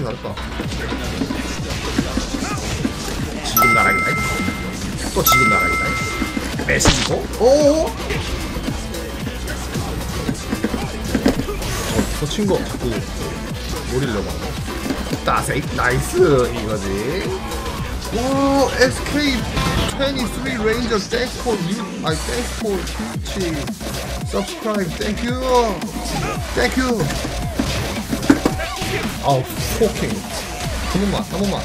잘했다. 지금 나락이다. 또 지금 나락이다. 메시고. 오. 저 친구 자꾸 노리려고 하네. 따세이 나이스 이거지. 오 SK23 레인저 thanks for twitch subscribe thank you. 아우 포킹 한 번만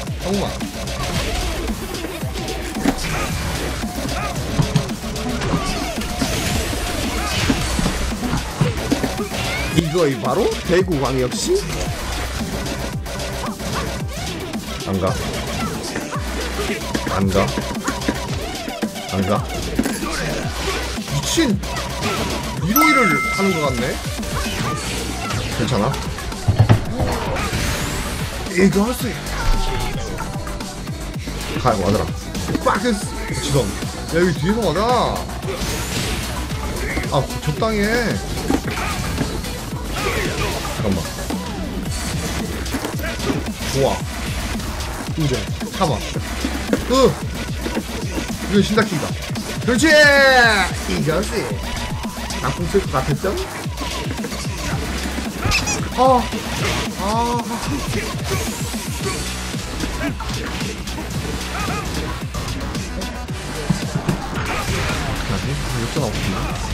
이거이 바로 대구광역시 안가 미친 미로이를 하는 것 같네. 괜찮아? 이거 할 수 있어. 가요 맞아라. 빠크스 지성. 야 여기 뒤에서 맞아. 아 적당히 해. 잠깐만. 좋아. 우정 참아. 이거 신다키다. 그렇지. 이거지. 나쁜 쓸 것 같았죠? 역전 없구나.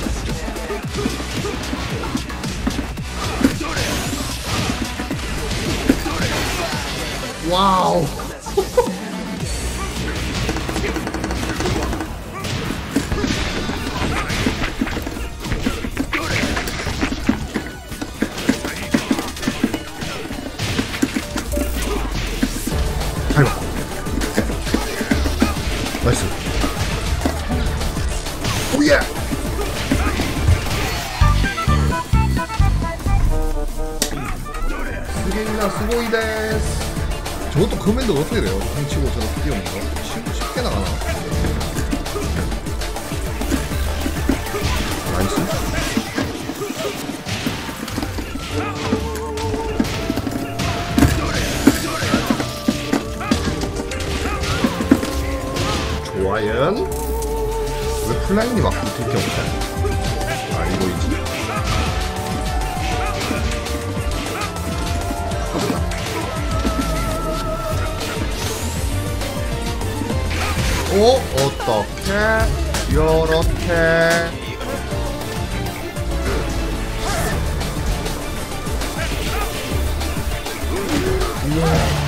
와우. 아이고. 나이스. 오예. 스게이나 스고이 데스. 저것도 커맨드 어떻게 돼요? 훔치고 저렇게 뛰어오는 거 쉽게 나가나? 나이스. 좋아요. 왜 플라잉이 막 붙을 게 없어? 아 이거이지. 오 어떻게 요렇게 우와